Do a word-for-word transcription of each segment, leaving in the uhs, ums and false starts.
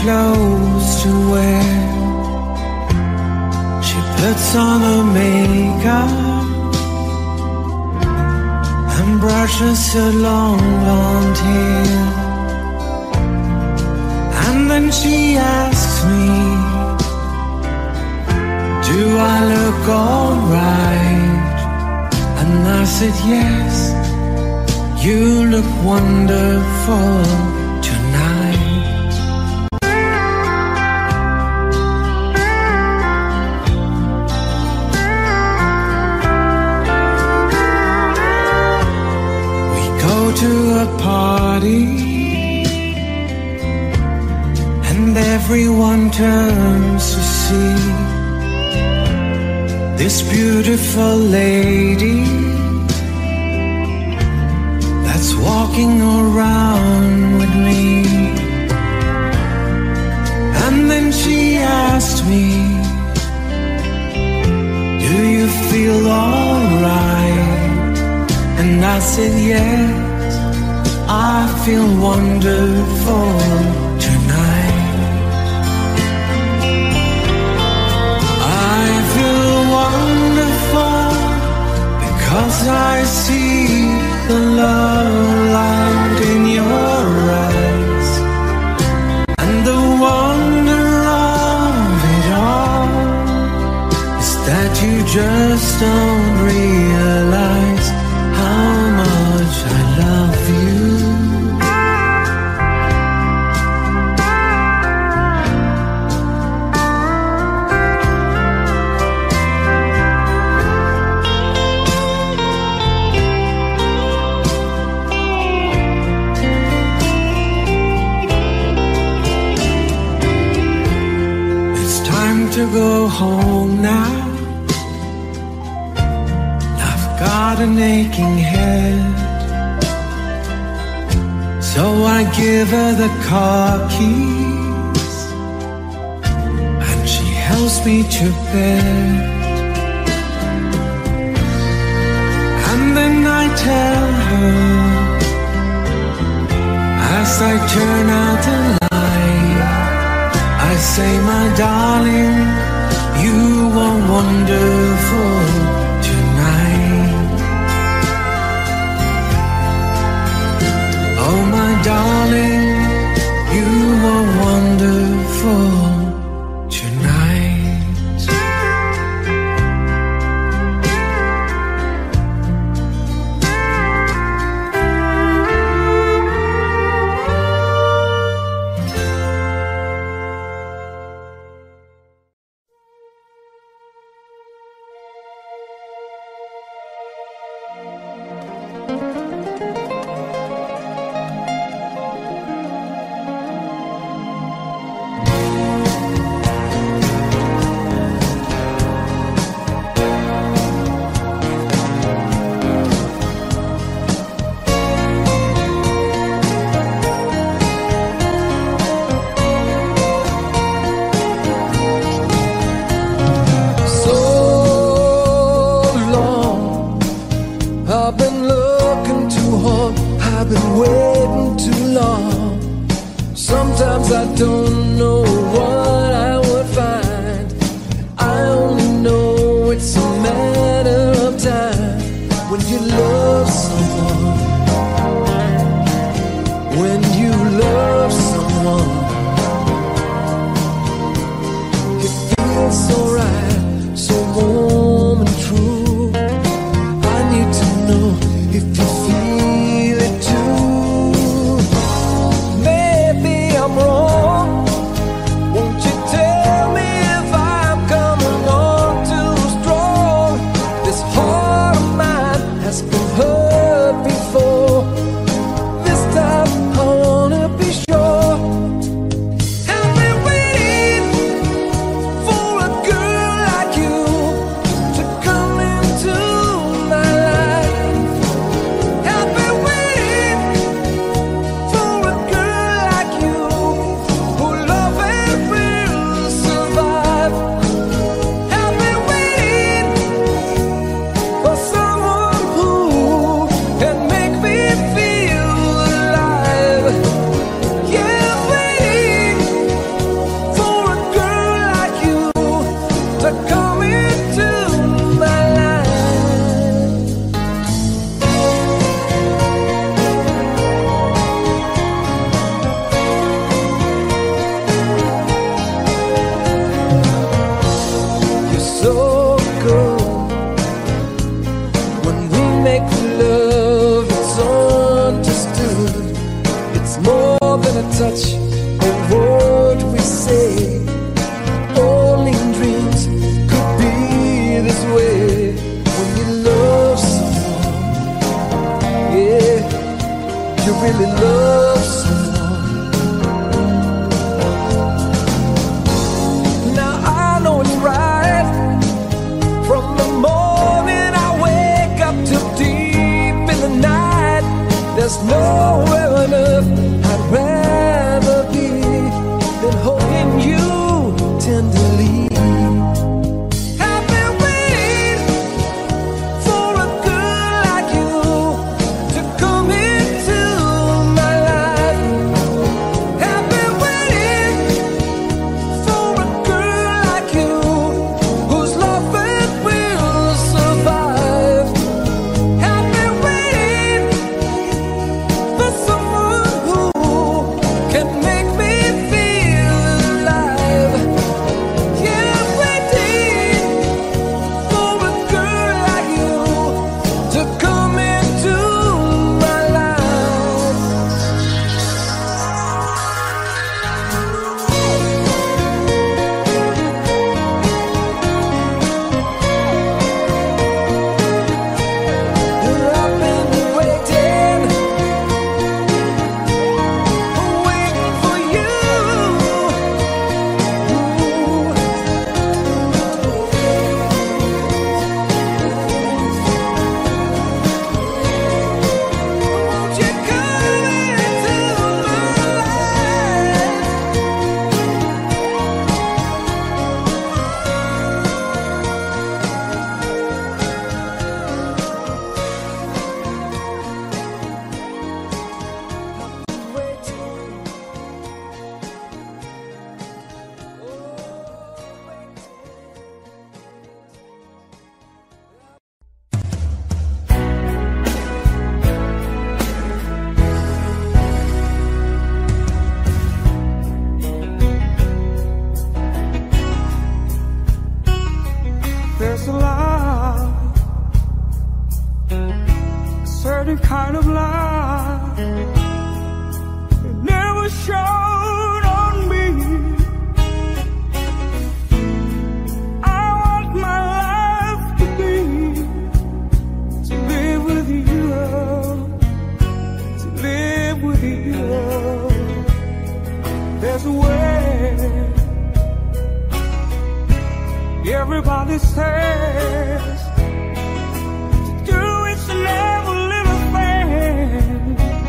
clothes to wear. She puts on her makeup and brushes her long blonde hair. And then she asks me, do I look alright? And I said yes, you look wonderful tonight. We go to a party and everyone turns to see this beautiful lady that's walking around with me. And then she asked me, do you feel alright? And I said yes, I feel wonderful tonight. I feel wonderful because I see the love light in your eyes. And the wonder of it all is that you just don't realize how much I love you. To go home now, I've got an aching head, so I give her the car keys and she helps me to bed. And then I tell her, as I turn out the light, I say, my darling, you are wonderful tonight. Oh, my darling, you are wonderful tonight. Girl kind of light it never shone on me. I want my life to be to live with you, to live with you. There's a way. Everybody says to do it's never little thing.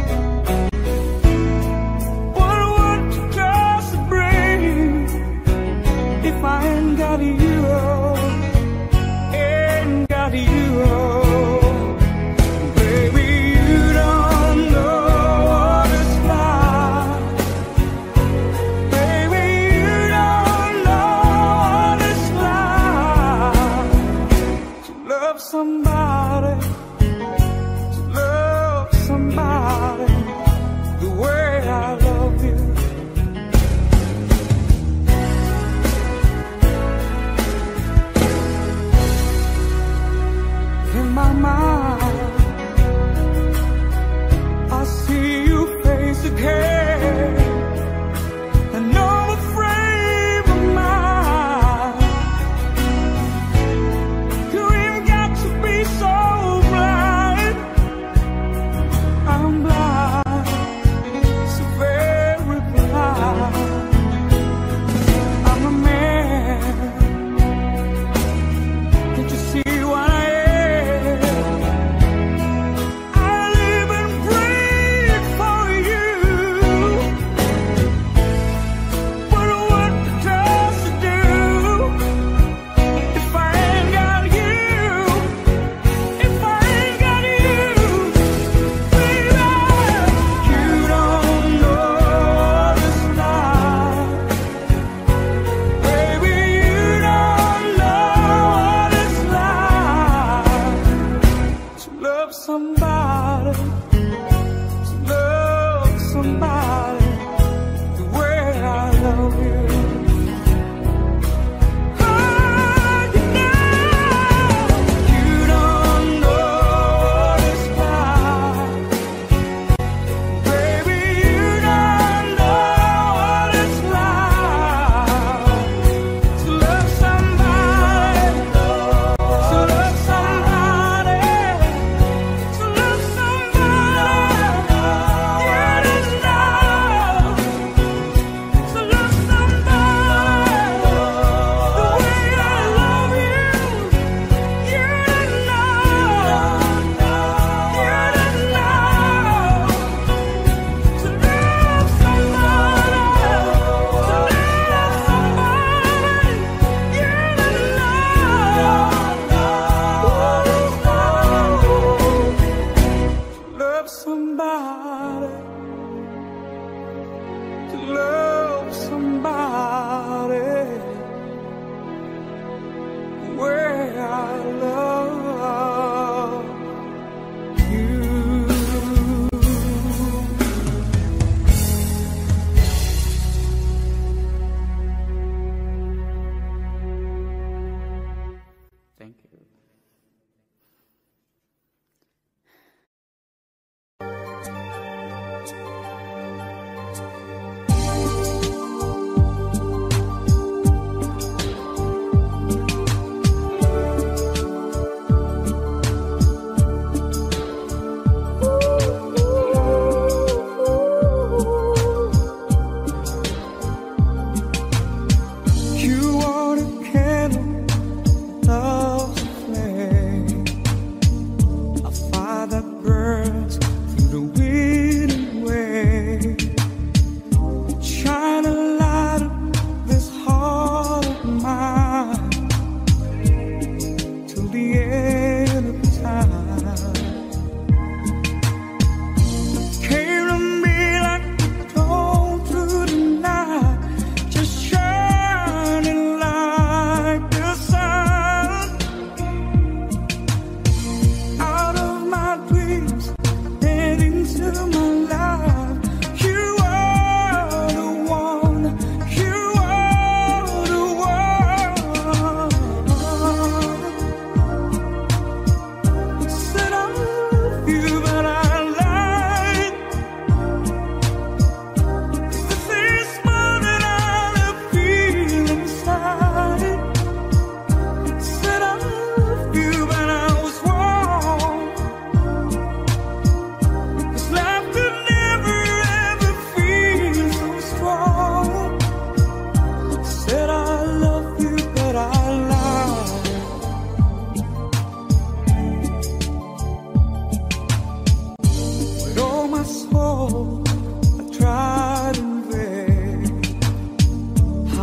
What would you just bring if I ain't got you? Ain't got you. Baby, you don't know what it's like. Baby, you don't know what it's like to love somebody, to love somebody the way I love you.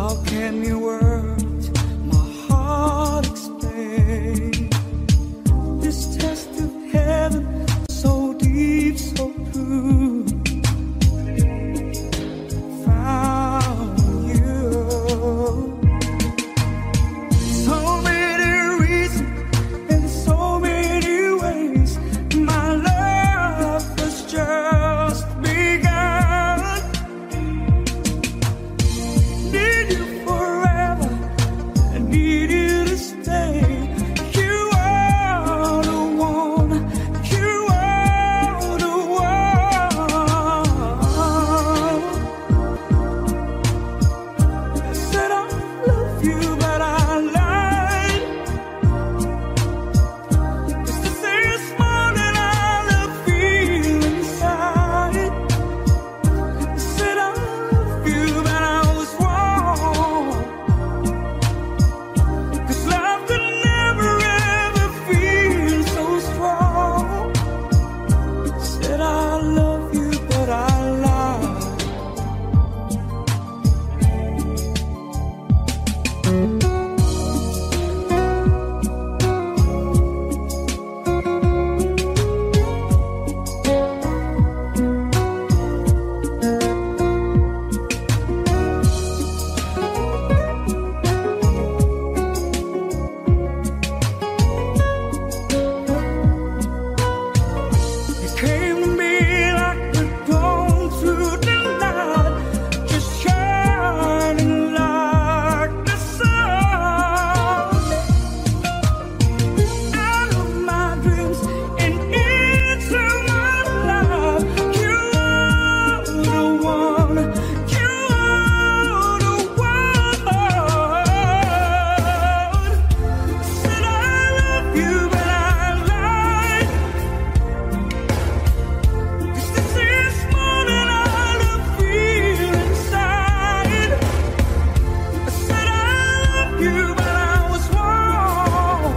How can your words, my heart explain this test of heaven, so deep, so true? Found you. So many reasons in so many ways. My love was just begun. Need you forever, I need you to stay. You are the one, you are the one. I said I love you, but I lied. 'Cause this is more than I love feel inside. I said I love you, but I was wrong. 'Cause love could never ever feel so strong. Said I love you, but I lied. You came to me like the dawn through the night, just shining like the sun. Out of my dreams and into my life, you are the one, you are the one. Said I love you, but I lied. 'Cause this is more than I love feel inside. I said I love you, but I was wrong.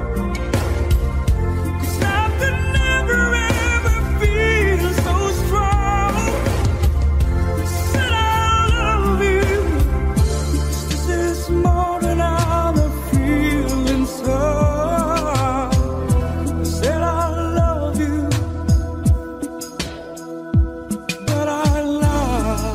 'Cause love could never ever feel so strong. Said I love you. 'Cause this is more than I love feel inside. I said I love you, but I lied.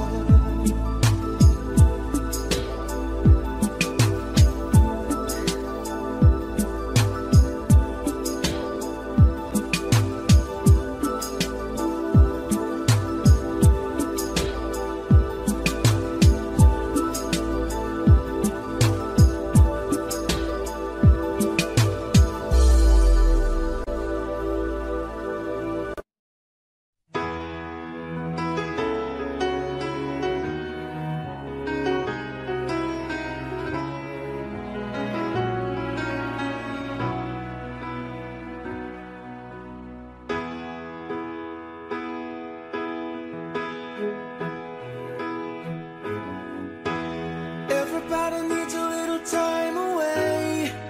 Everybody needs a little time away,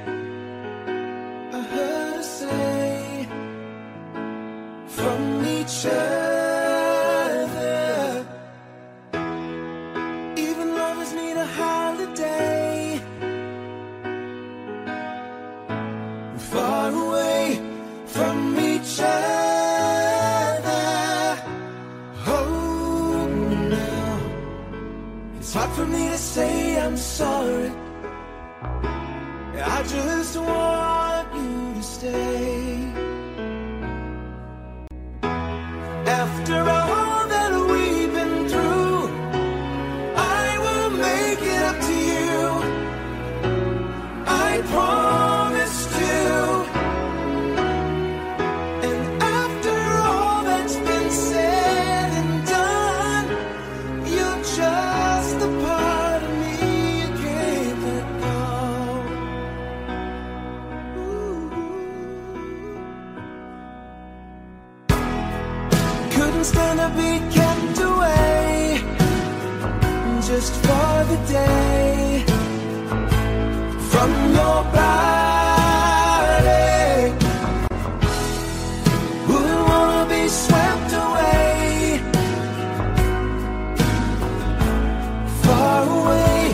I heard her say, from each other. Even lovers need a holiday, far away from each other. Oh, now it's hard for me to say I'm sorry. I just want you to stay. After all that we've been through, I will make it up to you. I promised you. And after all that's been said and done, you're just a part of me you can't let go. Ooh. Couldn't stand to be kept away just for the day from your body. Wouldn't wanna be swept away, far away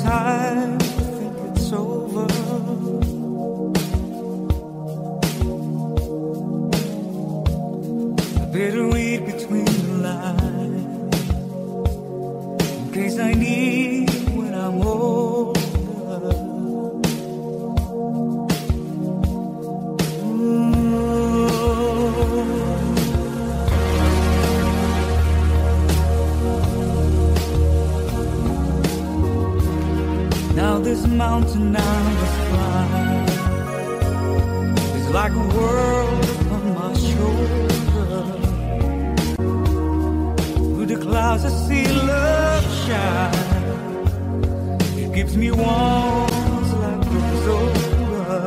time to think it's over. I better read between the lines in case I need when I'm older. Now this mountain I must climb is like a world upon my shoulder. Through the clouds I see love shine. It gives me warmth like rose over.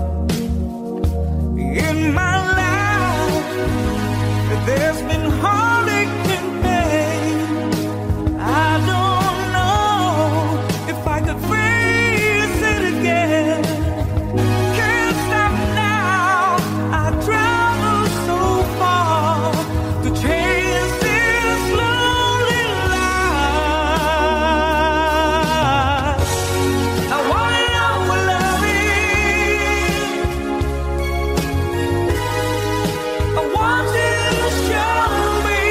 In my life there's been heartache and pain. I don't know if I could face it again. Can't stop now. I travel so far to chase this lonely life. I wanna know what love is. I want you to show me.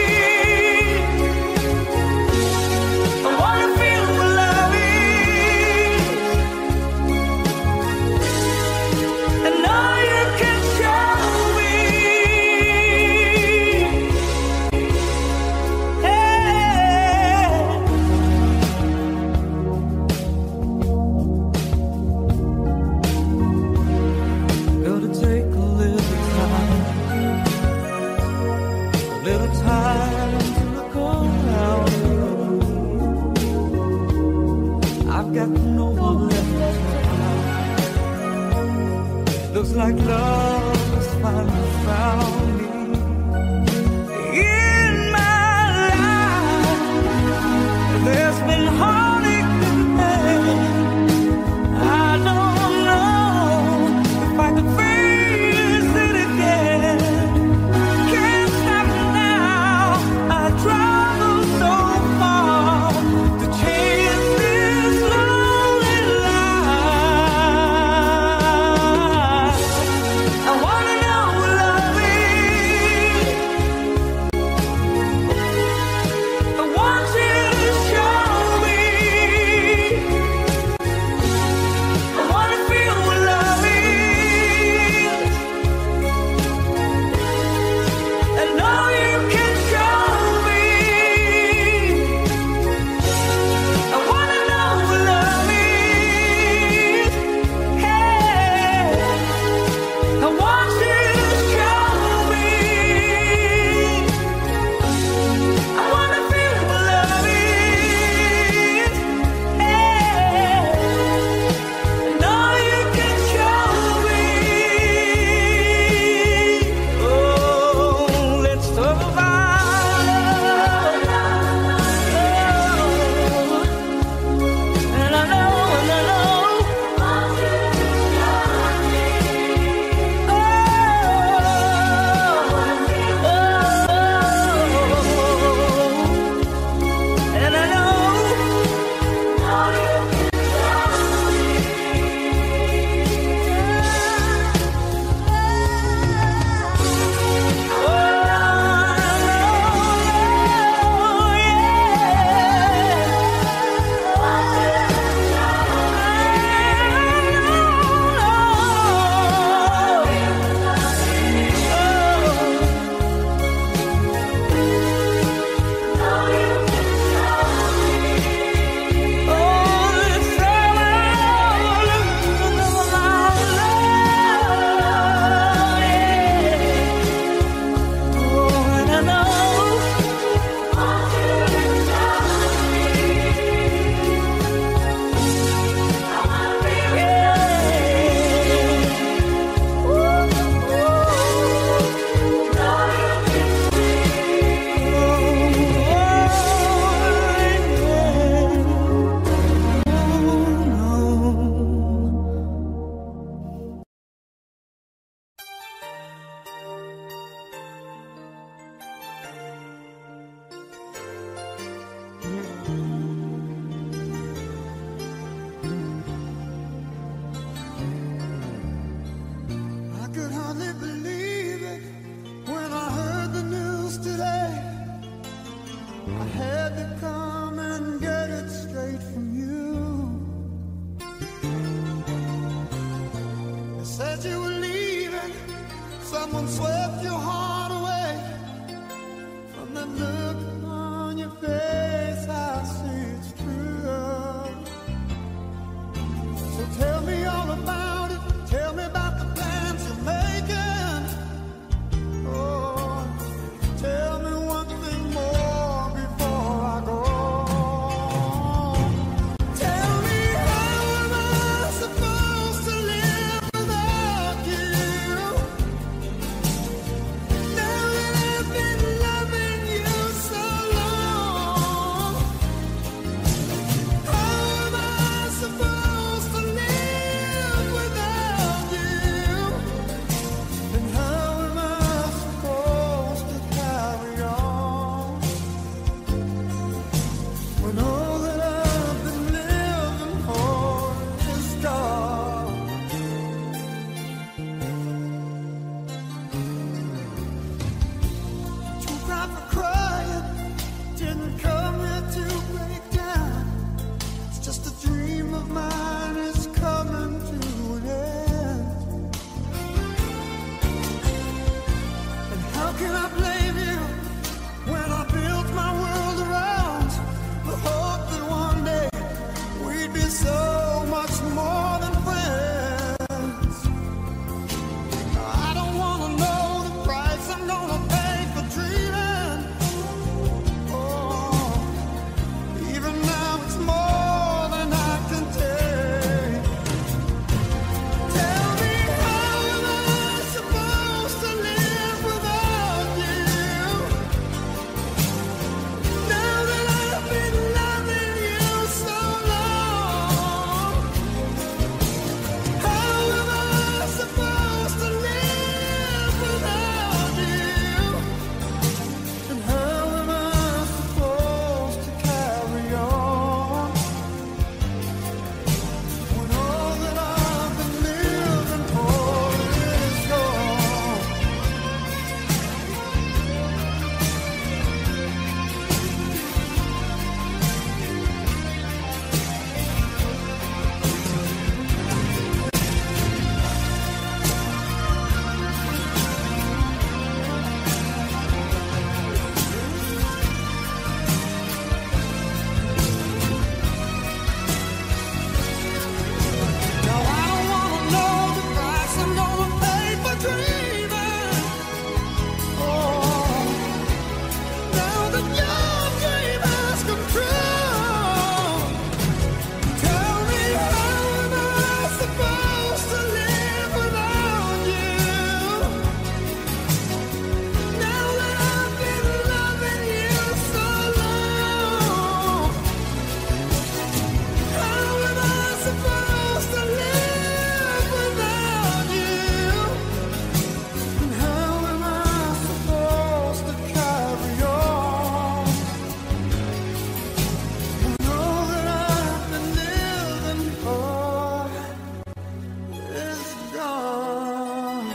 I wanna feel what love is. And now you can show me. Hey. Gotta take a little time, a little time to look around. I've got no one left to cry. Looks like love has finally found me. In my life there's been heartache and pain. I don't know if I could face it again. Can't stop now. I travel so far to chase this lonely life. I wanna know what love is. leaving, someone swept your heart away. From that look on your face, I see it's true. So tell me all about it. Tell me about the plans you're making. Oh, tell me one thing more before I go. Tell me, how am I supposed to live without you? Now that I've been loving you so long, how am I supposed to live without you? And how am I supposed to carry on when all that I've been living for is gone? Too proud for crying, didn't come here to break down. It's just a dream of mine is coming to an end. And how can I blame you when I built my world around the hope that one day we'd be so much more than friends? I don't wanna know the price I'm gonna pay for dreaming. Oh, even now it's more than I can take. Tell me, how am I supposed to live without you? Now that I've been loving you so long, how am I supposed to live without you? And how am I supposed to carry on when all that I've been living for is gone? Now I don't wanna know the price I'm gonna pay for dreaming. Oh, now that your dream has come true, tell me, how am I supposed to live without you? Now that I've been loving you so long, how am I supposed to live without you? And how am I supposed to carry on when all that I've been living for is gone?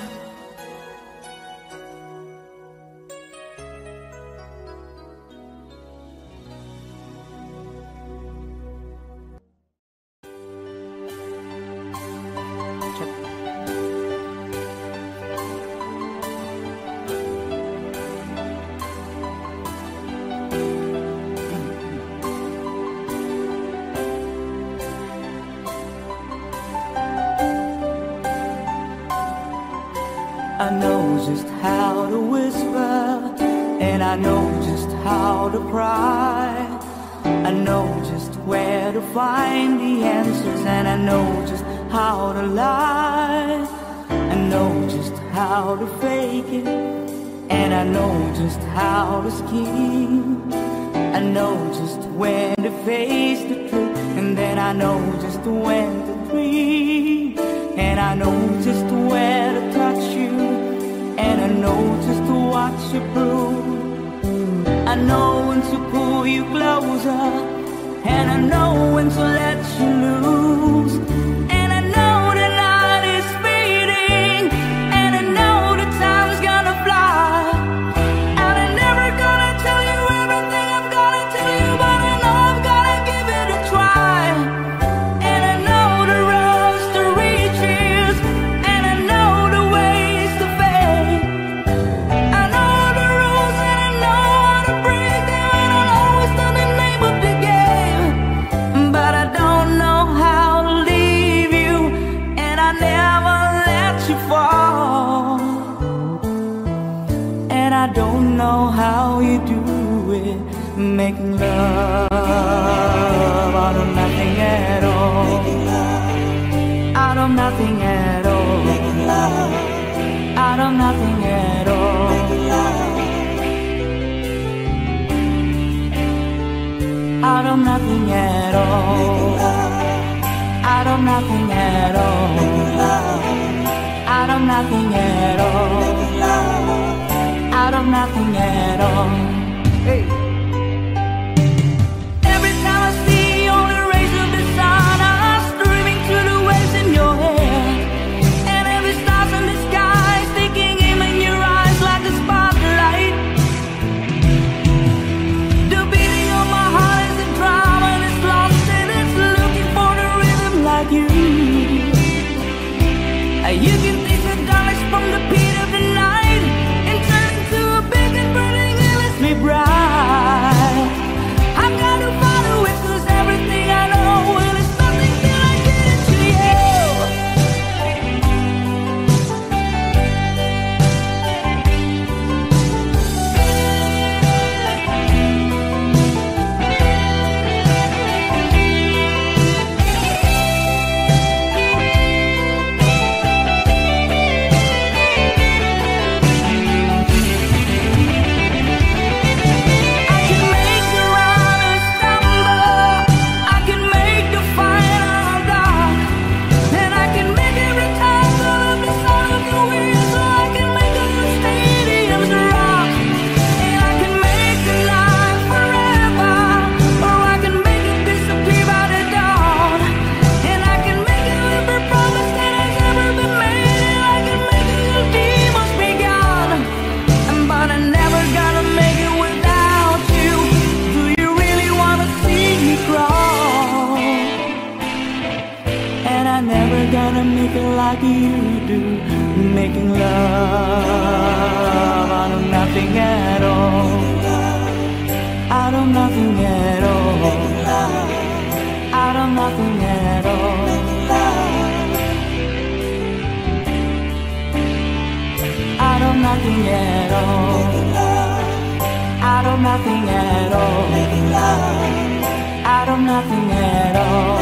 I know just how to whisper, and I know just how to cry. I know just where to find the answers, and I know just how to lie. I know just how to fake it, and I know just how to scheme. I know just when to face the truth, and then I know just when to dream. And I know just where to touch you, and I know just what you prove. I know when to pull you closer, and I know when to let you loose. And I know the night is fading, and I know the time's gonna fly. And I'm never gonna tell you everything I'm gonna tell you, but I know I'm gonna give it a try. And I know the roads to riches, and I know the ways I don't know how you do it, making love out of nothing at all, out of nothing at all, out of nothing at all, out of nothing at all, out of nothing at all, out of nothing at all, out of nothing at all. Hey. Every time I see only rays of the sun are streaming through the waves in your hair, and every star's in the sky taking aim in your eyes like a spotlight. The beating of my heart is a drum and it's lost and it's looking for the rhythm like you. You can taste the darkness from the pit of the night and turn into a big and burning endless me bright. I've got to follow it 'cause everything I know, well, it's nothing till I get it to like you do, making love out of nothing at all, out of nothing at all, out of nothing at all, out of nothing at all, out of nothing at all, out of nothing at all.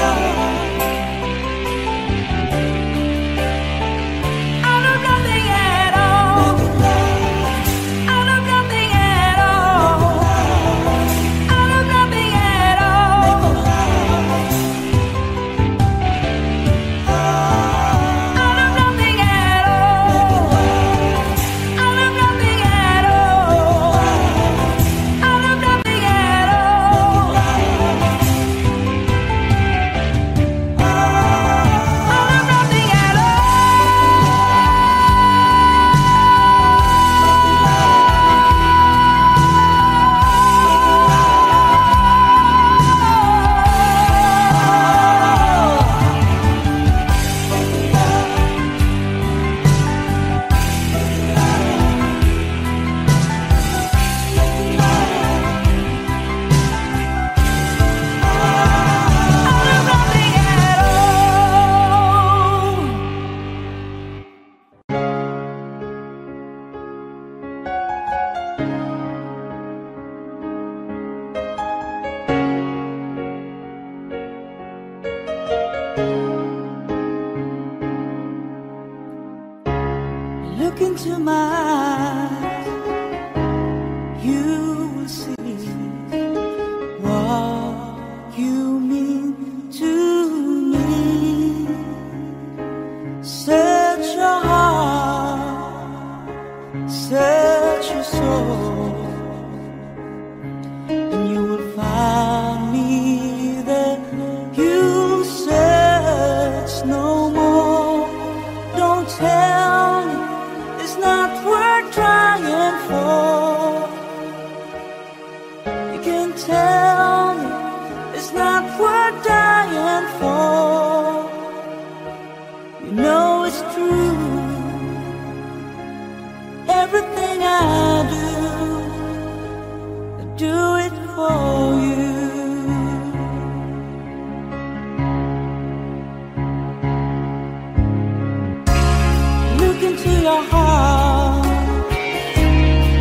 Look into my eyes, you will see what you mean to me. Search your heart, search your soul, and you will find me there. You search no more. Don't tell me it's not worth trying for. You can tell me it's not worth dying for. You know it's true. Everything I do, I do it for you. Look into your heart,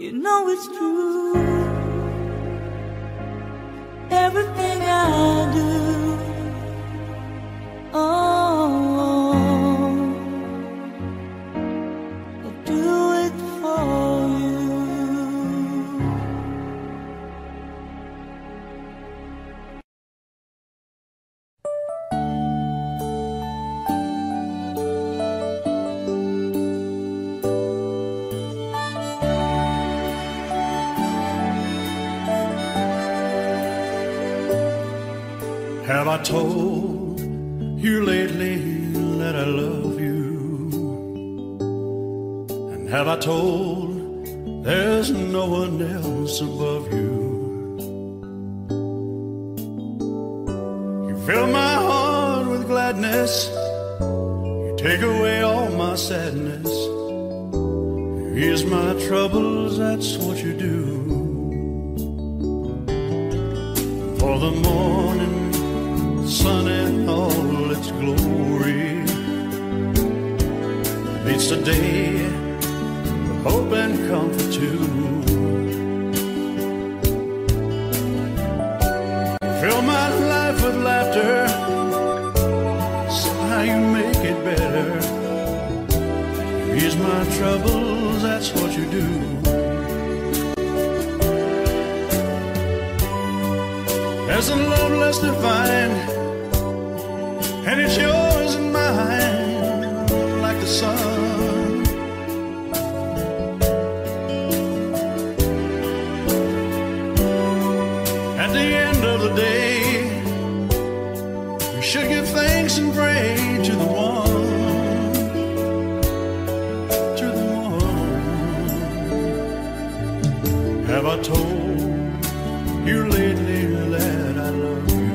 you know it's true. Everything I do, oh, I do it for you. Have I told you lately that I love you? And have I told there's no one else above you? You fill my heart with gladness, you take away all my sadness, you ease my troubles, that's what you do. For the morning sun in all its glory meets the day with hope and comfort too. You fill my life with laughter, somehow you make it better. You ease my troubles, that's what you do. There's a love less defined, and it's yours and mine, like the sun. At the end of the day, we should give thanks and pray to the one, to the one. Have I told you lately that I love you?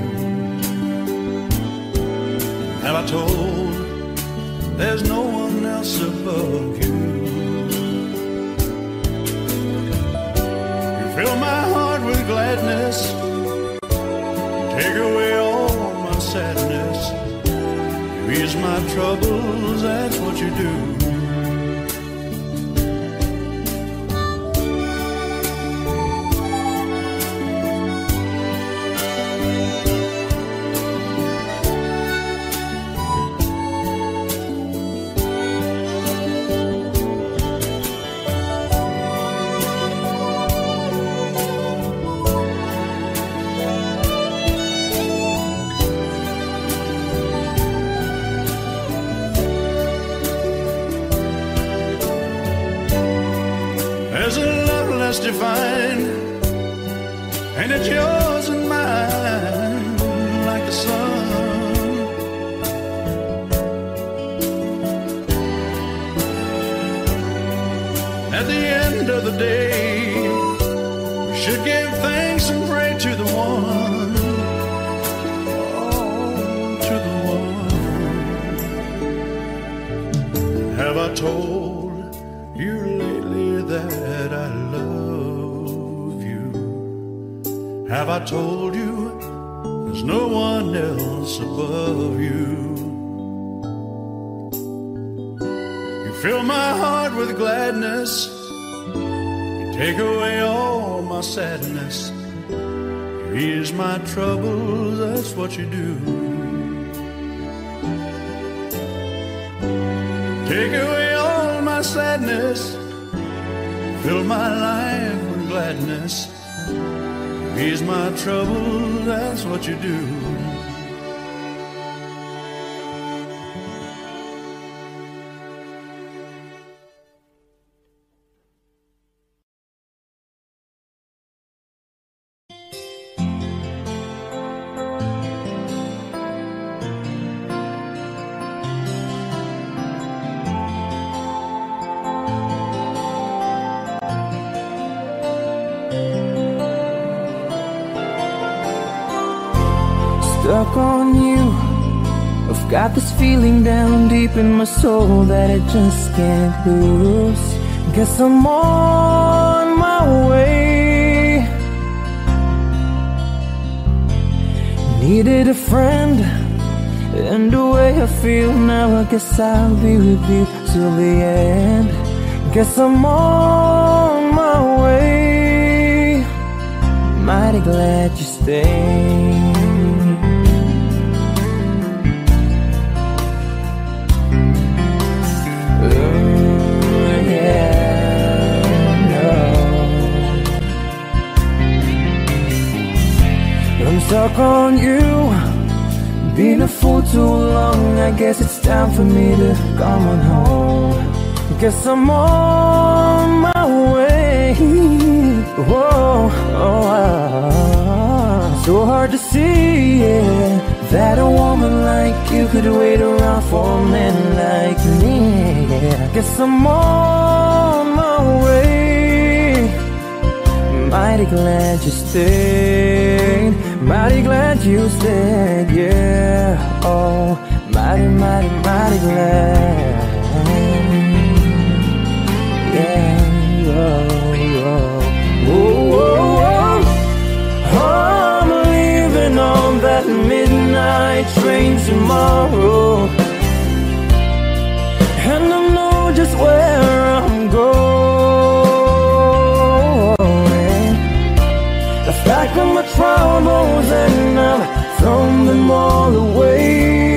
Have I told there's no one else above you? You fill my heart with gladness, take away all my sadness, you ease my troubles, that's what you do. Divine, and it's yours and mine, like the sun. At the end of the day, we should give thanks and pray to the one, oh, to the one. Have I told you lately that I love? Have I told you there's no one else above you? You fill my heart with gladness, you take away all my sadness, you ease my troubles, that's what you do. Take away all my sadness, fill my life with gladness, ease my trouble, that's what you do. Stuck on you, I've got this feeling down deep in my soul that I just can't lose. Guess I'm on my way. Needed a friend, and the way I feel now, I guess I'll be with you till the end. Guess I'm on my way. way. Mighty glad you stayed. I'm stuck on you, been a fool too long. I guess it's time for me to come on home. Guess I'm on my way. Whoa, oh, ah. So hard to see, yeah, that a woman like you could wait around for a man like me. Yeah. Guess I'm on my way. Mighty glad you stayed. Mighty glad you stayed, yeah. Oh, mighty, mighty, mighty glad. Yeah, oh, oh, oh, oh, oh. I'm leaving on that midnight train tomorrow, and I know just where I'm going. I've packed up my troubles and I've thrown them all away.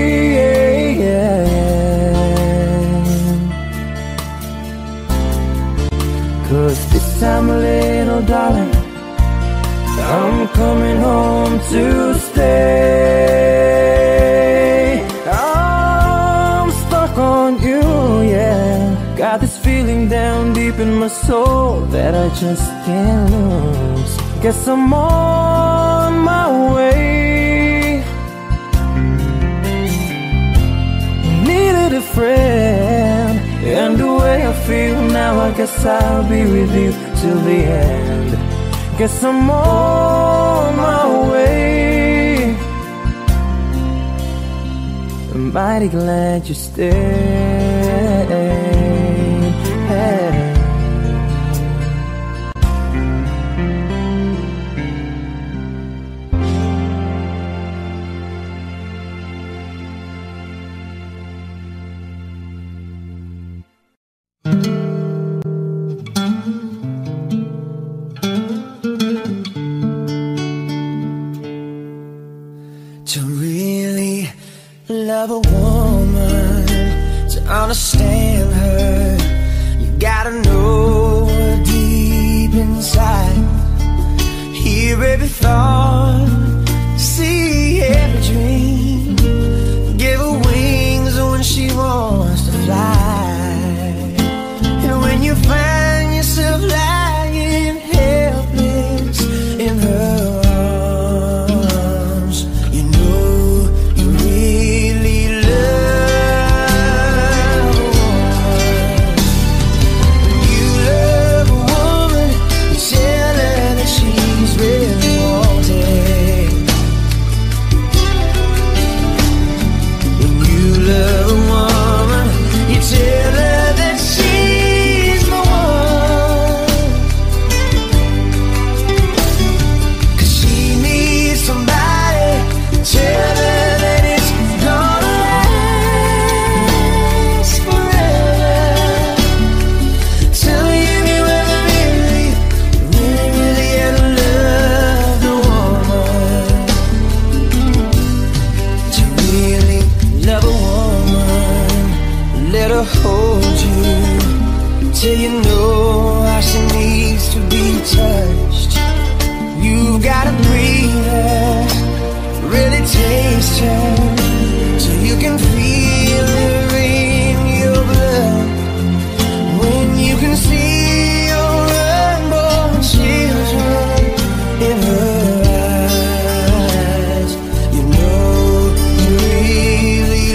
Cause this time, little darling, I'm coming home to stay. I'm stuck on you, yeah. Got this feeling down deep in my soul that I just can't lose. Guess I'm on my way. Needed a friend, and the way I feel now, I guess I'll be with you till the end. Guess I'm on my way. I'm mighty glad you stayed. Hey. Love a woman, to understand her, you gotta know her deep inside. Hear every thought, see every dream, give her wings when she wants to fly. And when you find yourself lying helpless in her arms, you know you really love a woman. When you love a woman, you tell her that she's really wanted. When you love a woman, you tell her that she's the one. 'Cause she needs somebody to tell her that it's gonna last forever. Tell me if you ever really, really, really ever loved a woman. To really love a woman, let her hold you till you know how she needs to be touched. You've gotta breathe her, really taste her, so you can feel her in your blood. When you can see your unborn children in her eyes, you know you really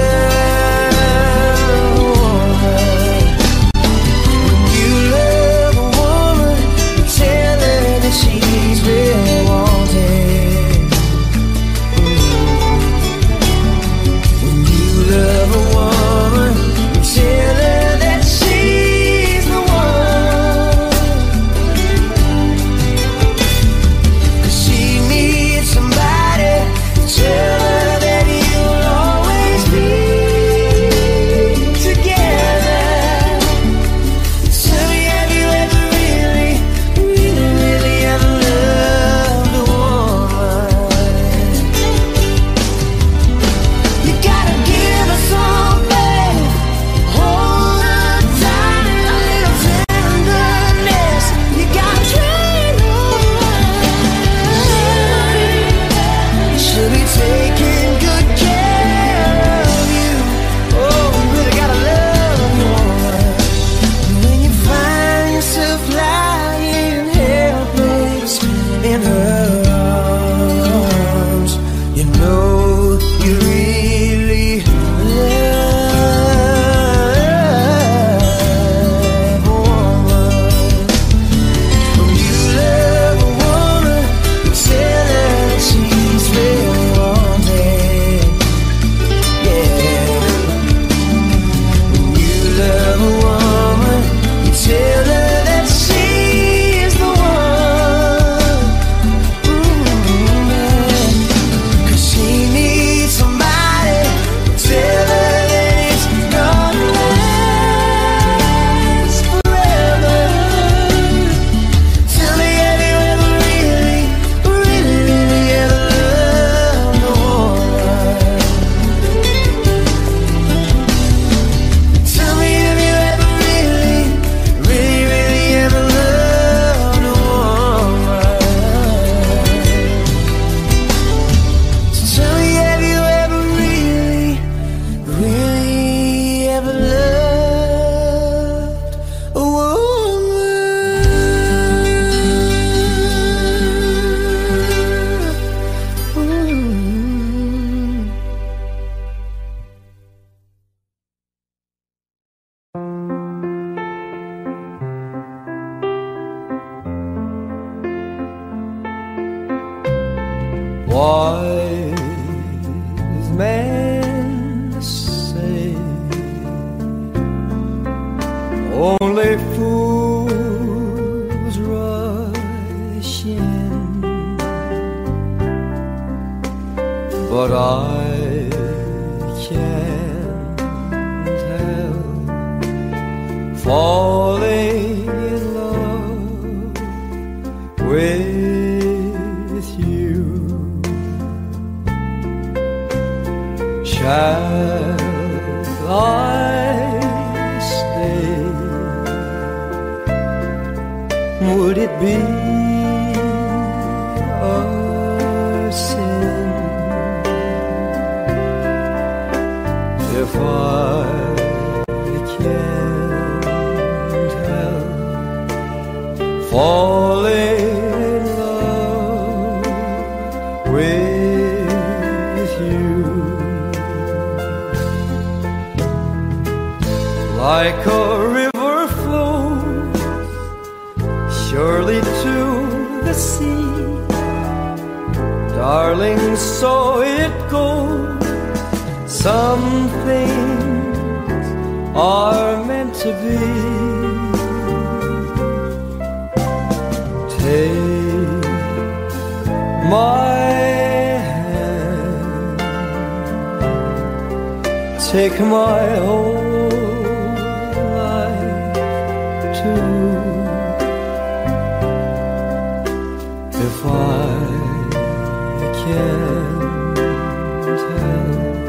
love a woman. When you love a woman, you tell her that she's really wanted. When you but I can't help falling in love with you. Shall I stay? Would it be a sin if I can't help falling in love with you? Like a river flows surely to the sea, darling, so it goes. Some things are meant to be. Take my hand, take my whole life too. If I can't help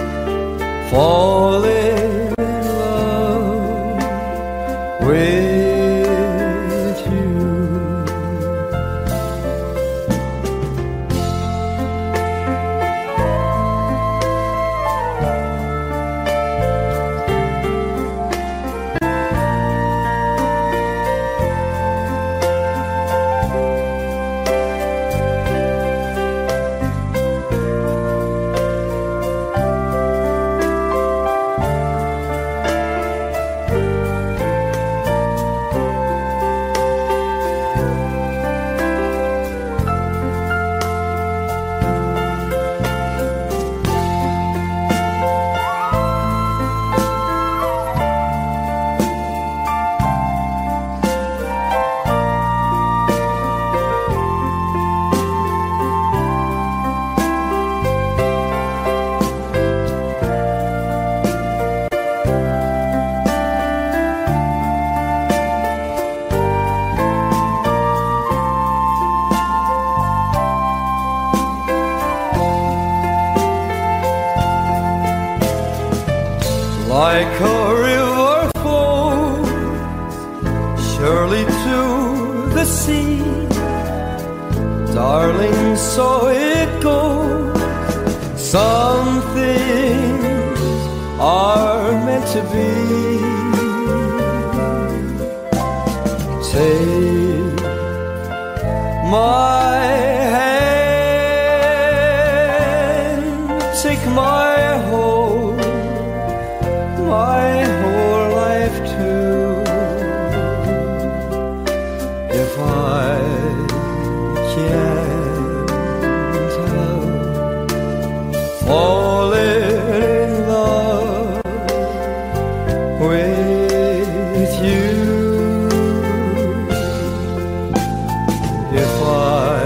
falling in love with you. Like a river flows surely to the sea, darling, so it goes. Some things are meant to be. Take my hand, take my whole, my whole life too. If I can't help falling in love with you, if I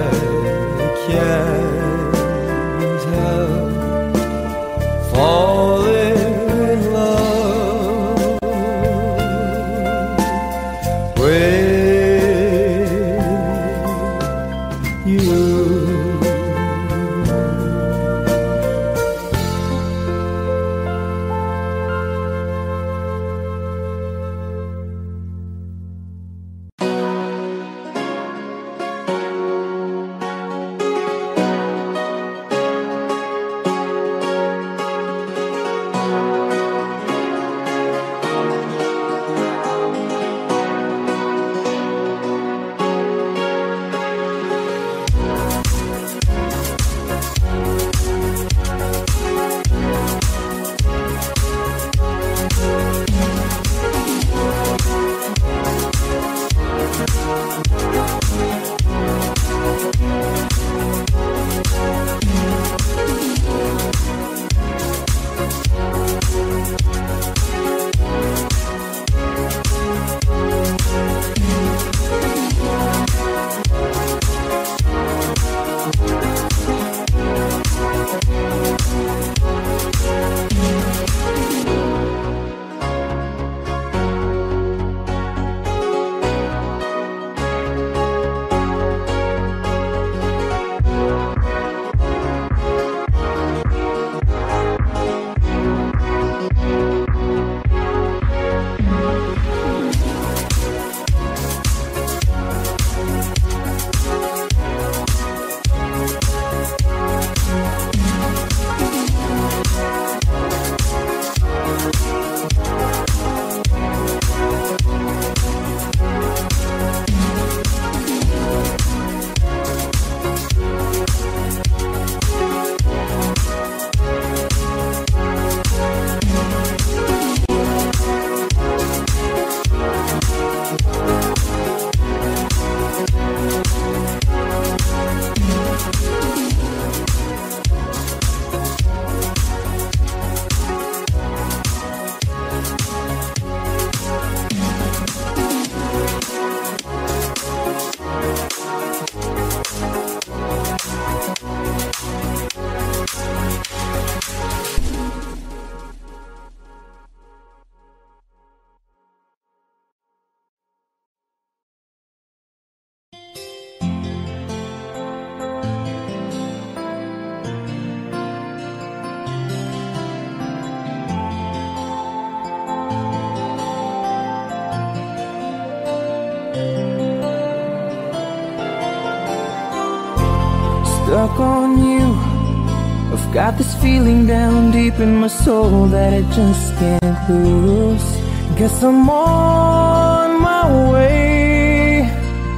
stuck on you. I've got this feeling down deep in my soul that I just can't lose. Guess I'm on my way.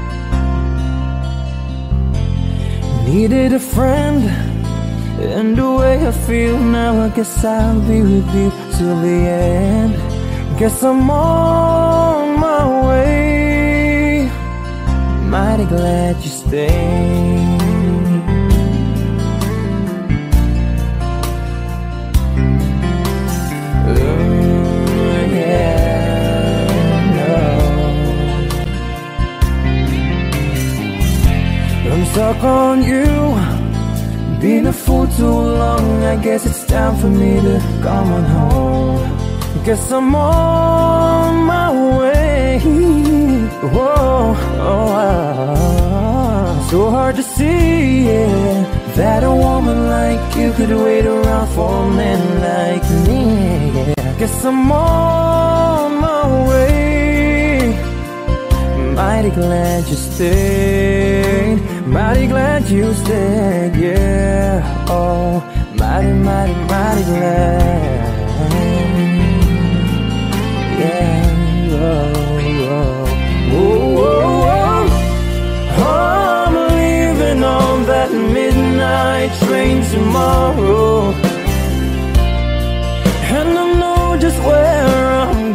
Needed a friend, and the way I feel now, I guess I'll be with you till the end. Guess I'm on my way. Mighty glad you stayed. I'm stuck on you, been a fool too long. I guess it's time for me to come on home. Guess I'm on my way. Whoa, oh, ah. So hard to see, yeah, that a woman like you could wait around for a man like me, yeah. Guess I'm on my way. Mighty glad you stayed. Mighty glad you stayed, yeah. Oh, mighty, mighty, mighty glad. Yeah, oh, oh, oh, oh, oh. I'm leaving on that midnight train tomorrow, and I know just where I'm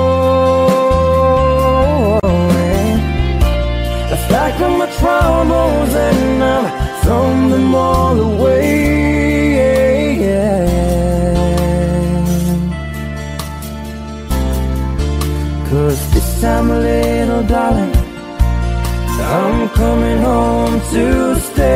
going. I've packed up my troubles and I've thrown them all away, yeah, yeah. Cause this time, little darling, I'm coming home to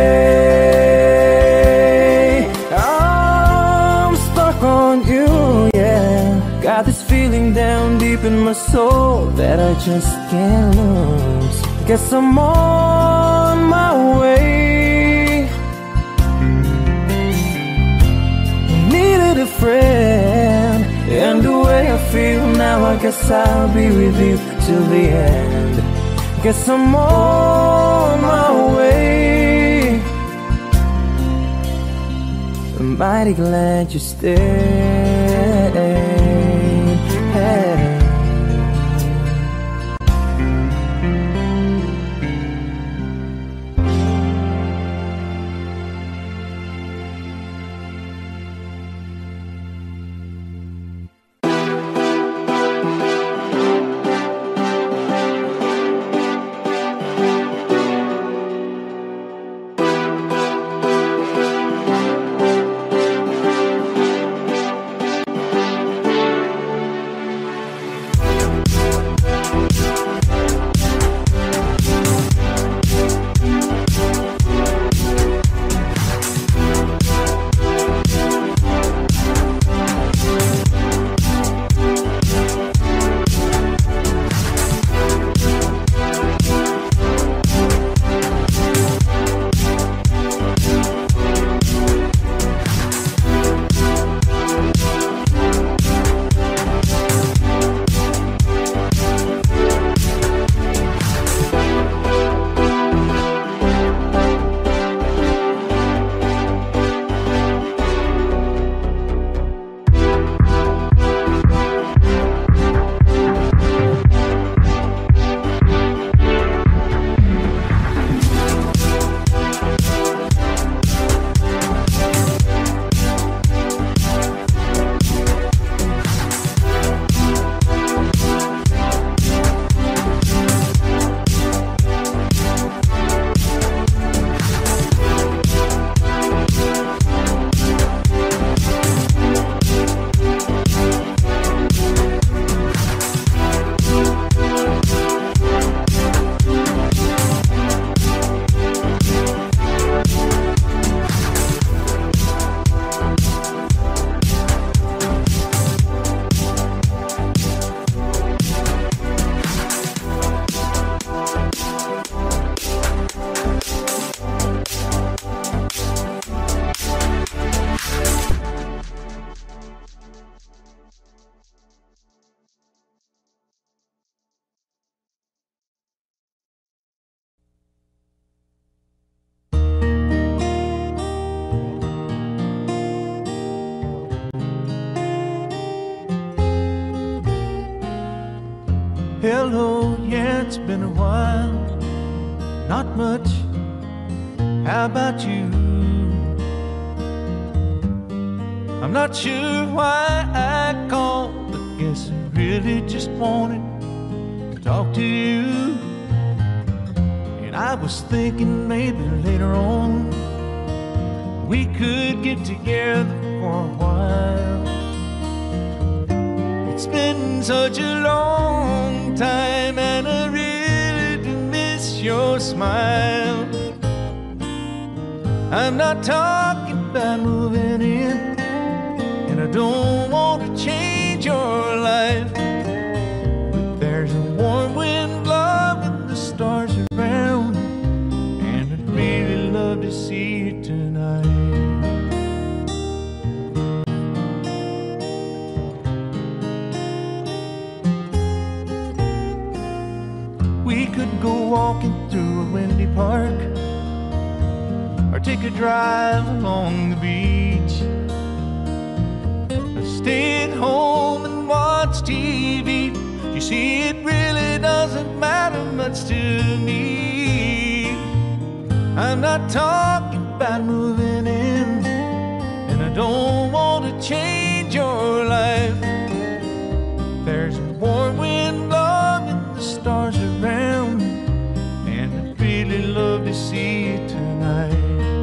stay. I'm stuck on you, yeah. Got this feeling down deep in my soul that I just can't lose. Guess I'm on my way. Needed a friend, and the way I feel now, I guess I'll be with you till the end. Guess I'm on my way. I'm mighty glad you stayed. Hey. Hello, yeah, it's been a while. Not much. How about you? I'm not sure why I called, but guess I really just wanted to talk to you. And I was thinking maybe later on we could get together for a while. It's been such a long time and I really do miss your smile. I'm not talking about moving in, and I don't want to change your life, but there's a warm wind blowing the stars around, and I'd really love to see you tonight. We could go walking through a windy park, or take a drive along the beach, or stay at home and watch T V. You see, it really doesn't matter much to me. I'm not talking about moving in, and I don't want to change your life. There's a warm wind blowing the stars around, and I'd really love to see you tonight.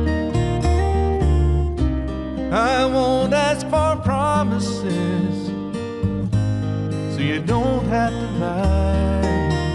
I won't ask for promises, so you don't have to lie.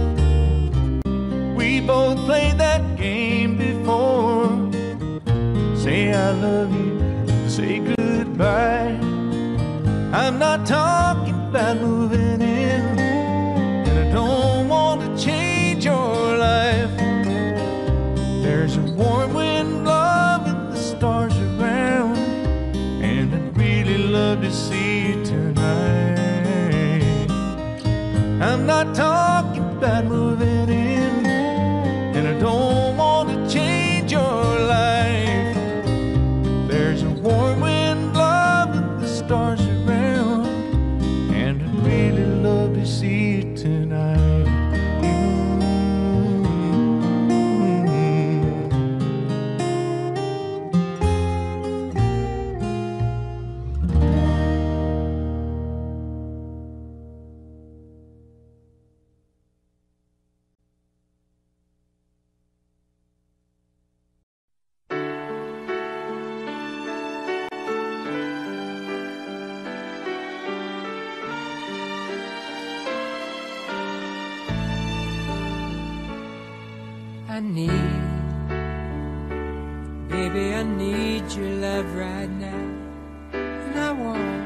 We both played that game before. Say I love you, say goodbye. I'm not talking about moving in, and I don't want to change your life. There's a warm wind blowing the stars around, and I'd really love to see you tonight. I'm not talking about moving in, and I don't want to change your life. There's a warm wind blowing the stars around, and I'd really love to see you tonight. I need, baby, I need your love right now. And I want,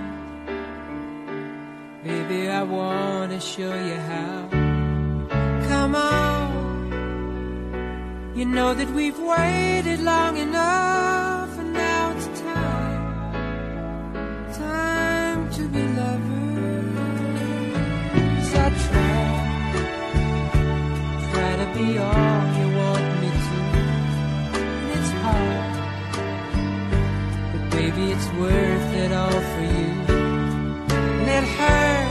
baby, I want to show you how. Come on, you know that we've waited long enough, and now it's time, time to be lovers. I try, try to be all you want me to, and it's hard, but baby, it's worth it all for you, and it hurts.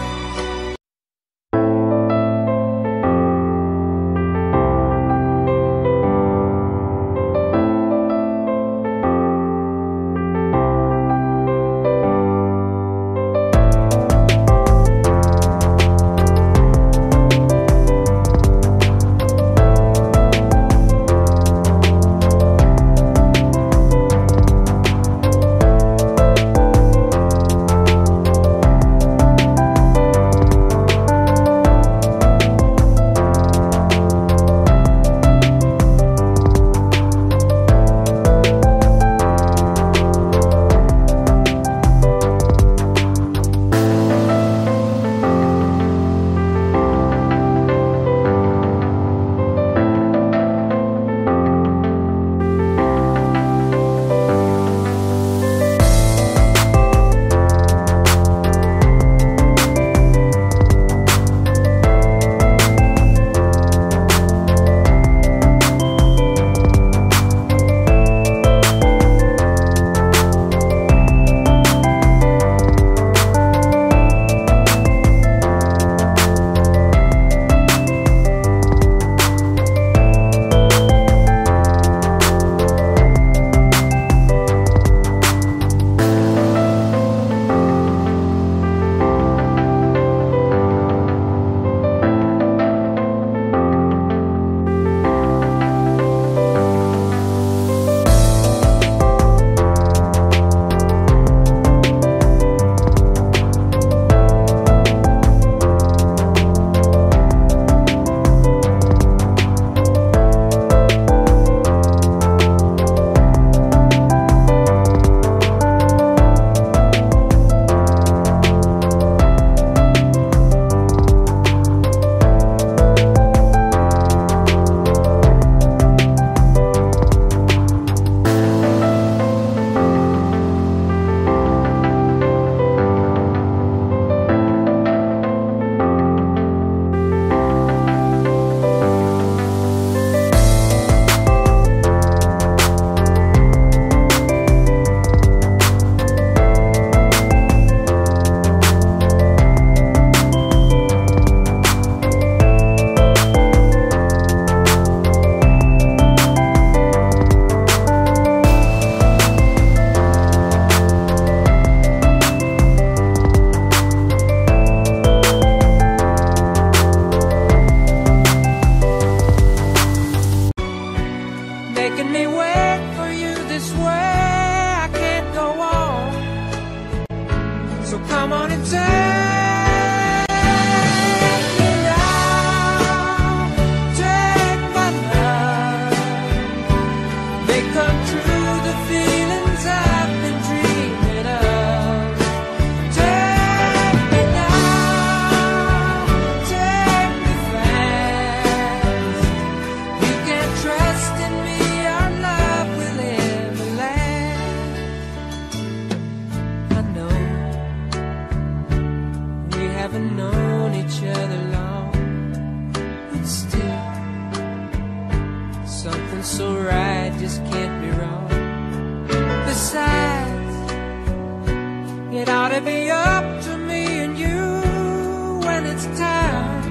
sounds so right, just can't be wrong. Besides, it ought to be up to me and you when it's time,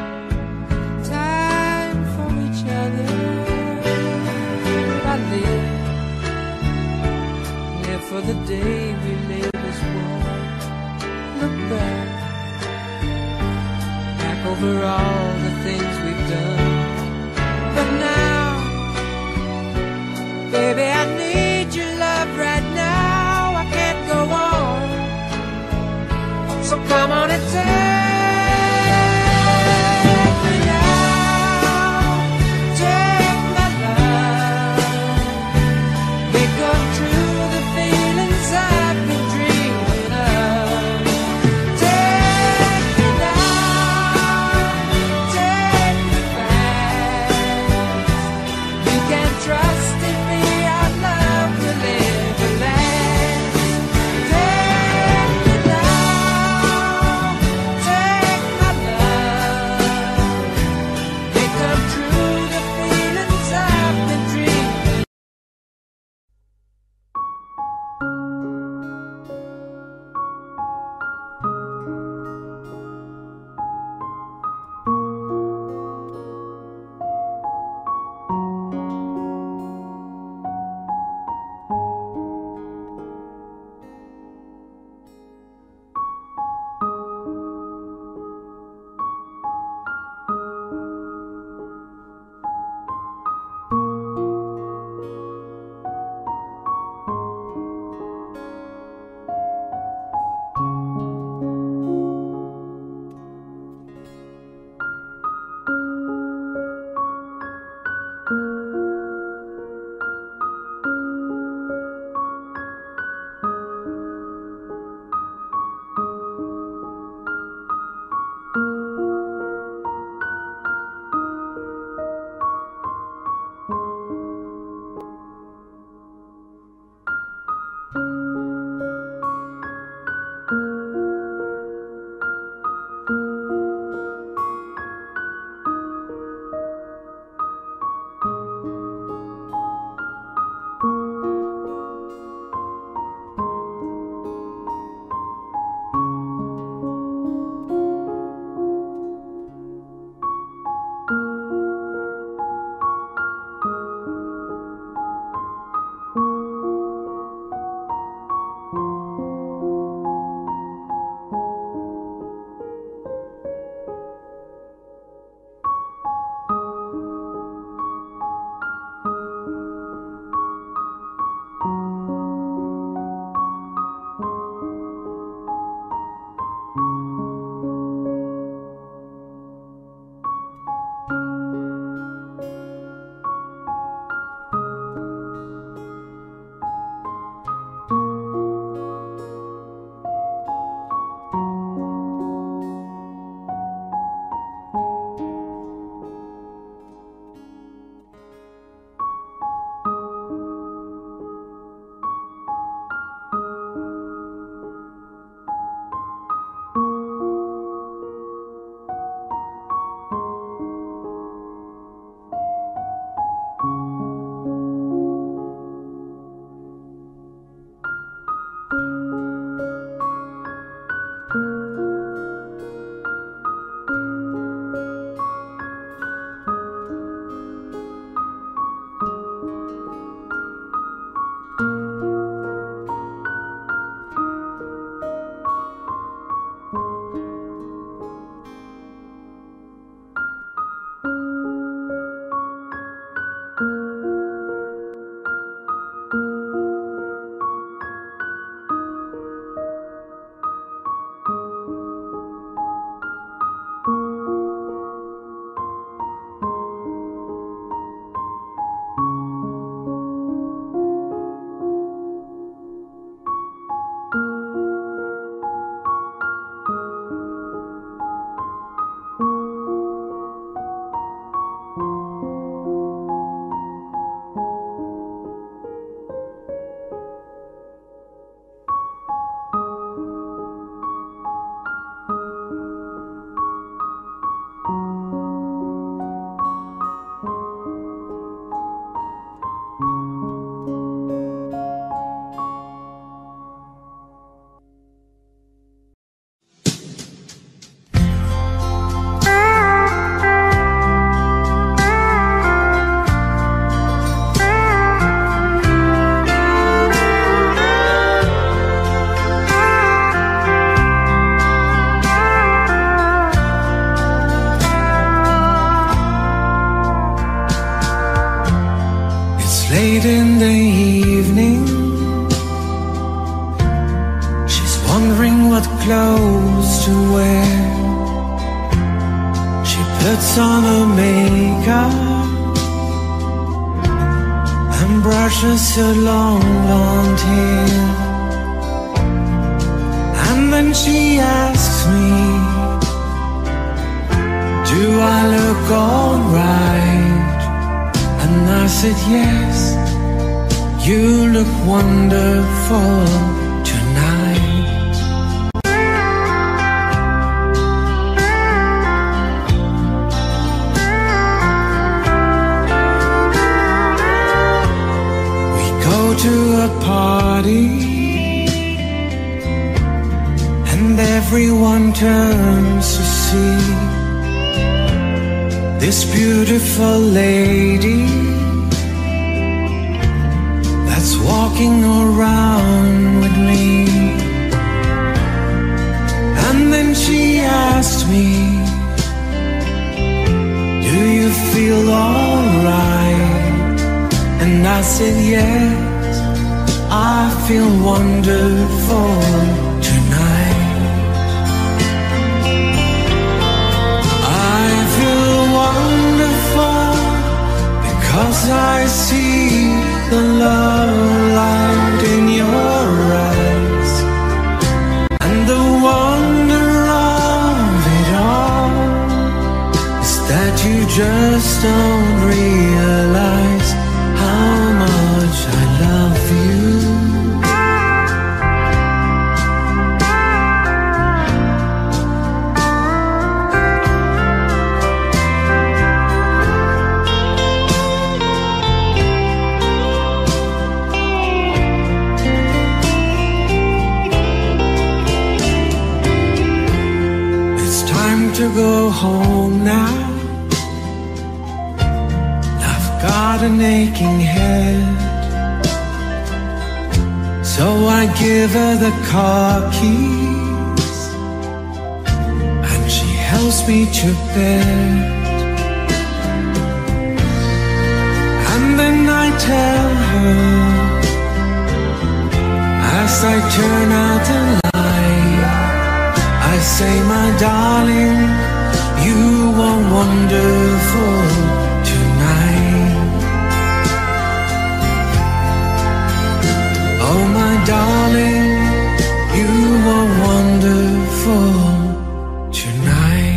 time for each other. I live, live for the day we live as one. Look back, back over all the things we've done. But now, baby, I need your love right now. I can't go on late in the evening, she's wondering what clothes to wear. She puts on her makeup and brushes her long blonde hair. And then she asks me, do I look alright? And I said yes, you look wonderful tonight. We go to a party and everyone turns to see this beautiful lady that's walking around with me. And then she asked me, do you feel alright? And I said yes, I feel wonderful tonight. Cause I see the love light in your eyes, and the wonder of it all is that you just don't realize how much I love you. To go home now, I've got an aching head, so I give her the car keys and she helps me to bed. And then I tell her, as I turn out the light, I say, my darling, you are wonderful tonight. Oh, my darling, you are wonderful tonight.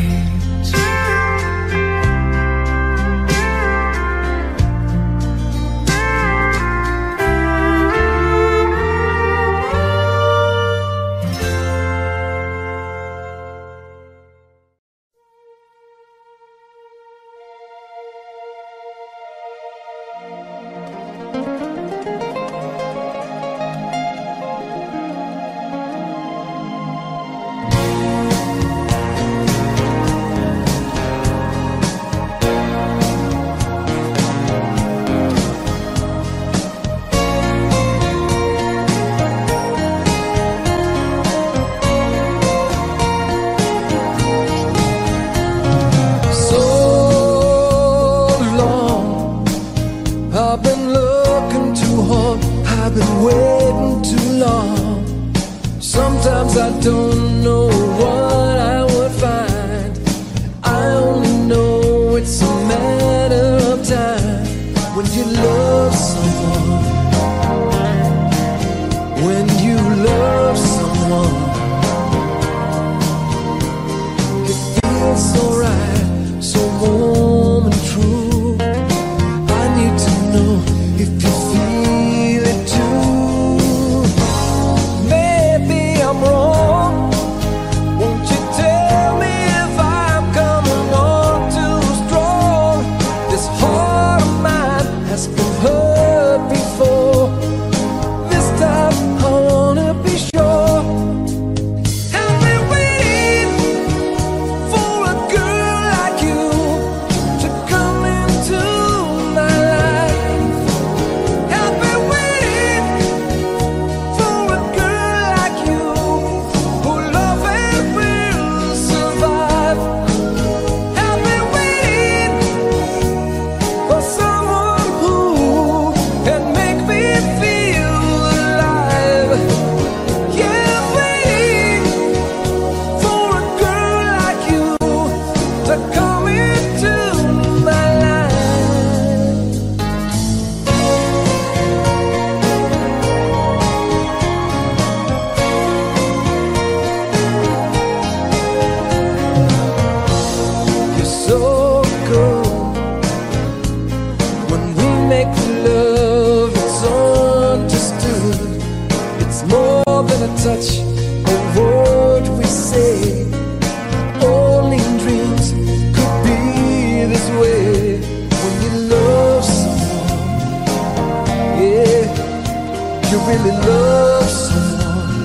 really love someone.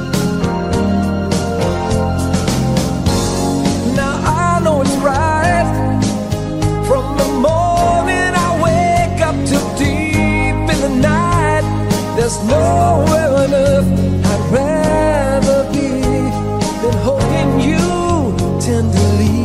Now I know it's right from the morning I wake up till deep in the night. There's nowhere on earth I'd rather be than holding you tenderly.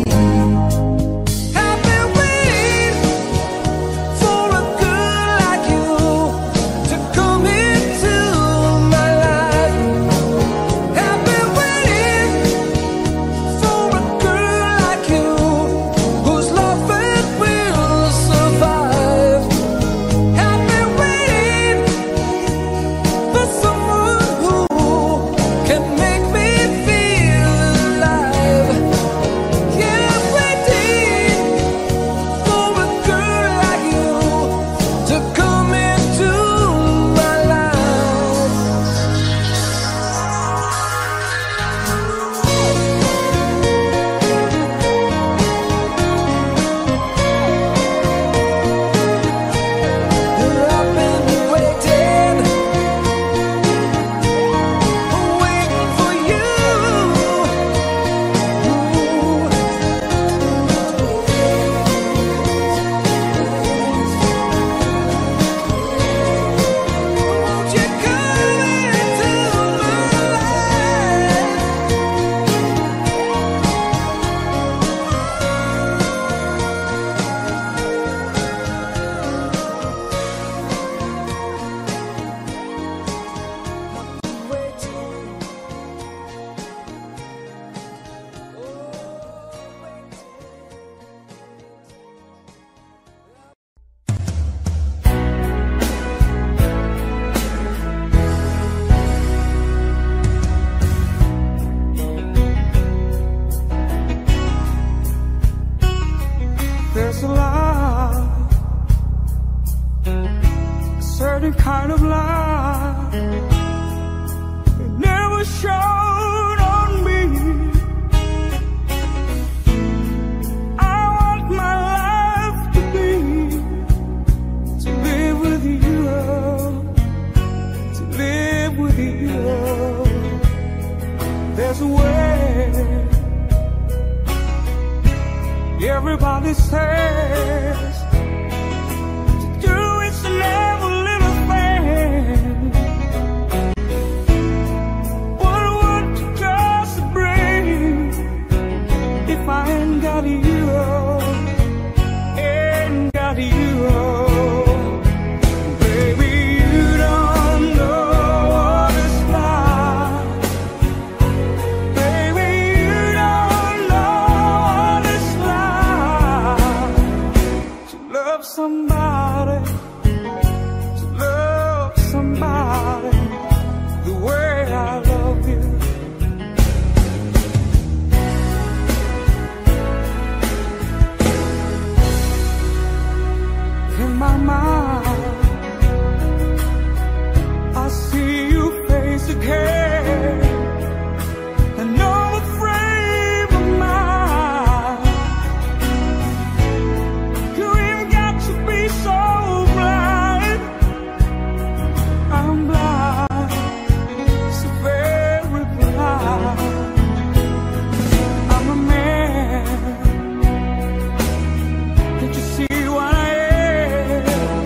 Kind of love it never showed on me. I want my life to be to live with you, to live with you. There's a way everybody says to do it's never little. What would you just bring if I ain't got you? Ain't got you, baby. You don't know what it's like, baby. You don't know what it's like to love somebody. Somebody the way I love you. In my mind, I see you face again, and no frame of mind. You ain't got to be so blind. I'm blind, so very blind. I'm a man. Can't you see what I am?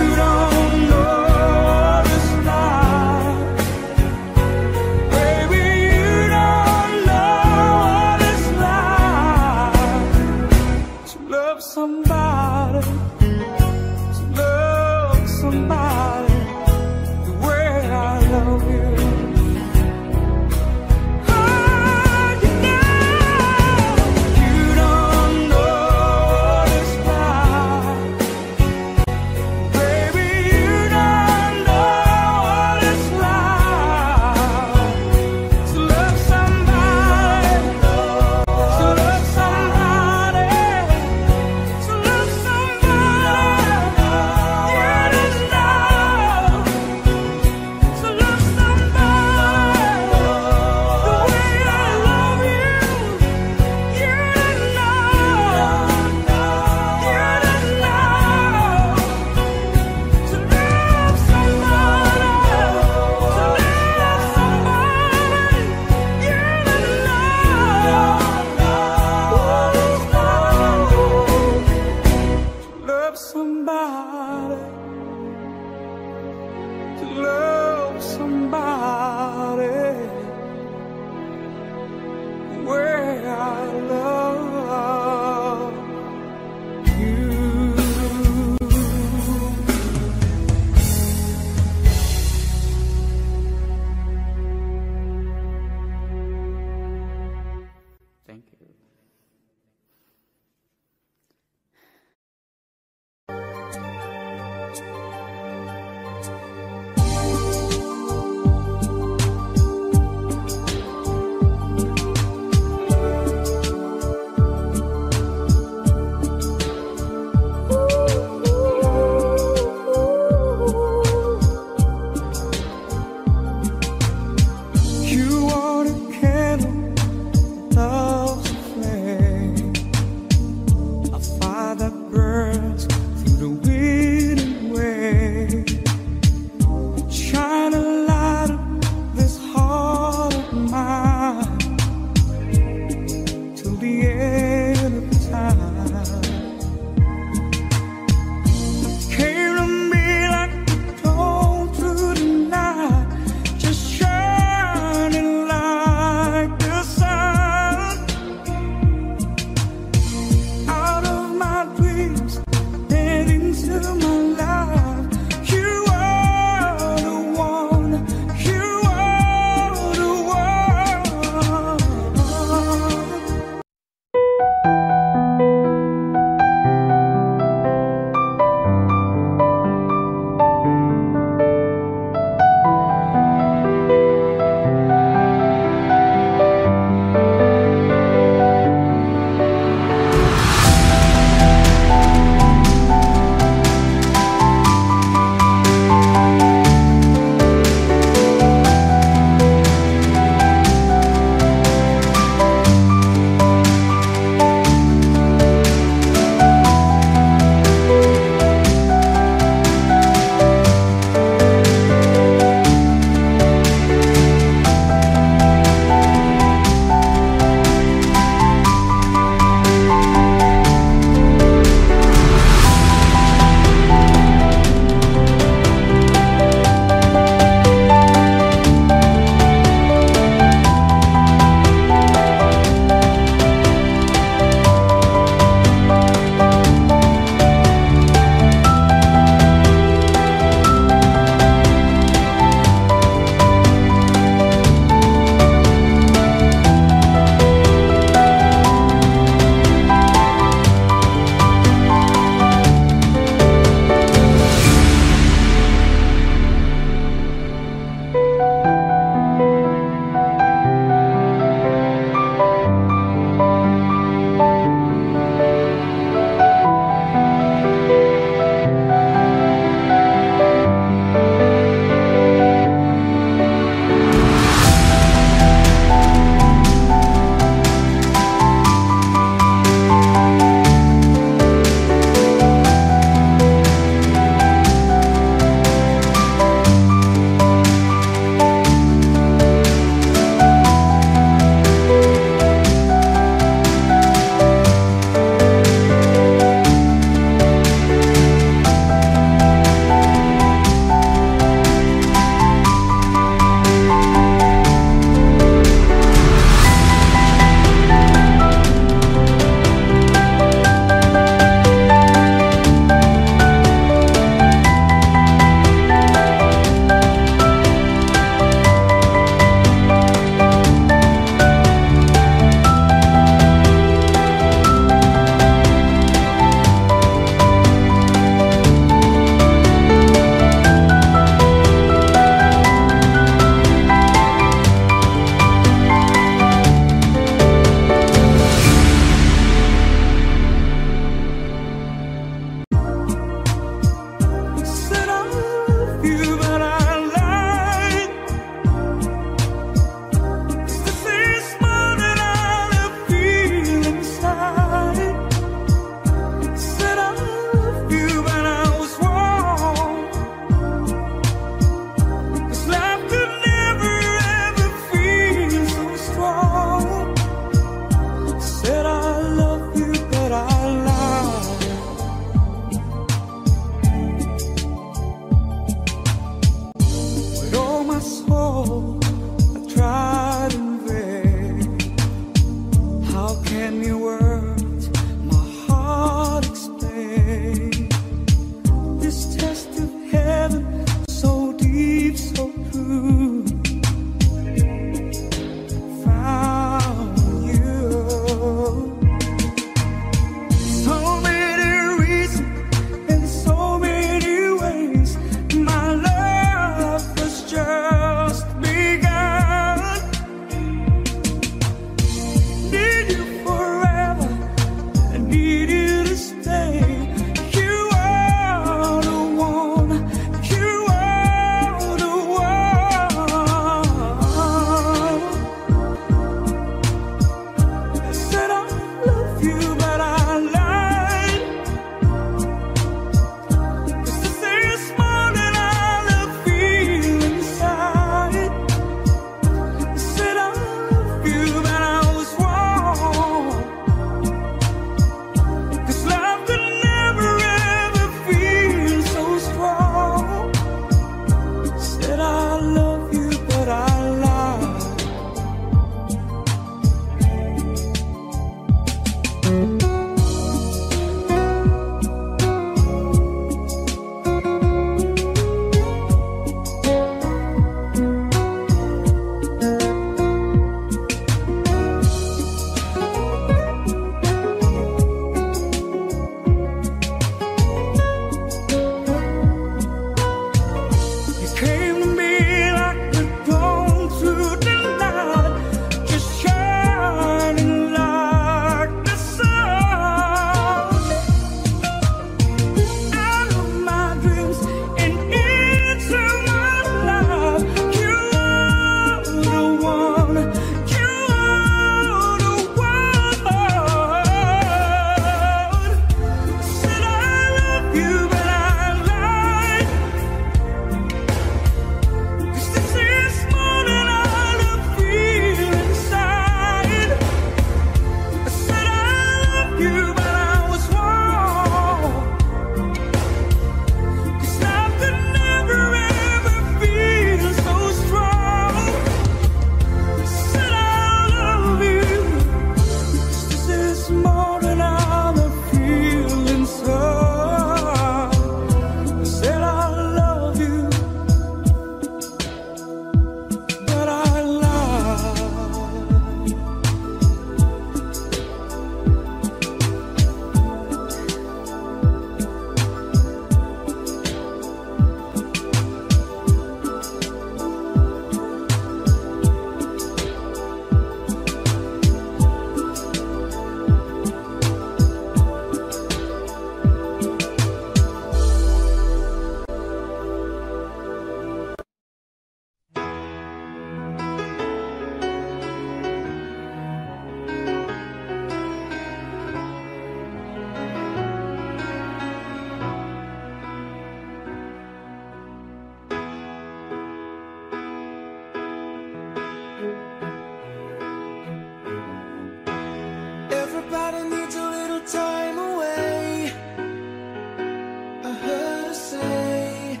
Somebody needs a little time away, I heard her say,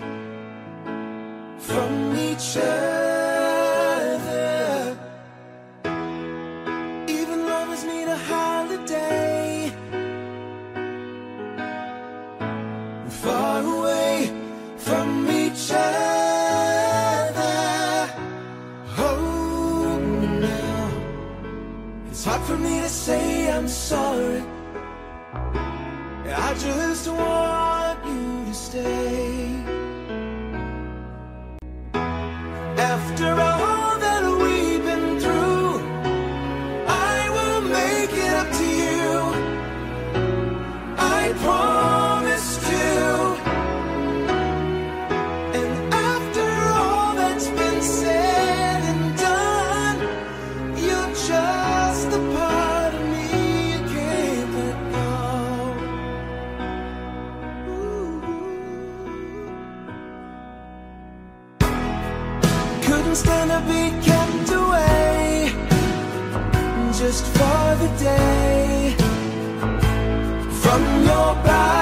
from each other. Even lovers need a holiday, far away from each other. Oh, now it's hard for me to say I'm sorry. I just want you to stay. After all that we've been through, I will make it up to you, I promised you. And after all that's been said and done, you're just the part of me you can't let go. Ooh. Couldn't stand to be kept away just for the day from your body.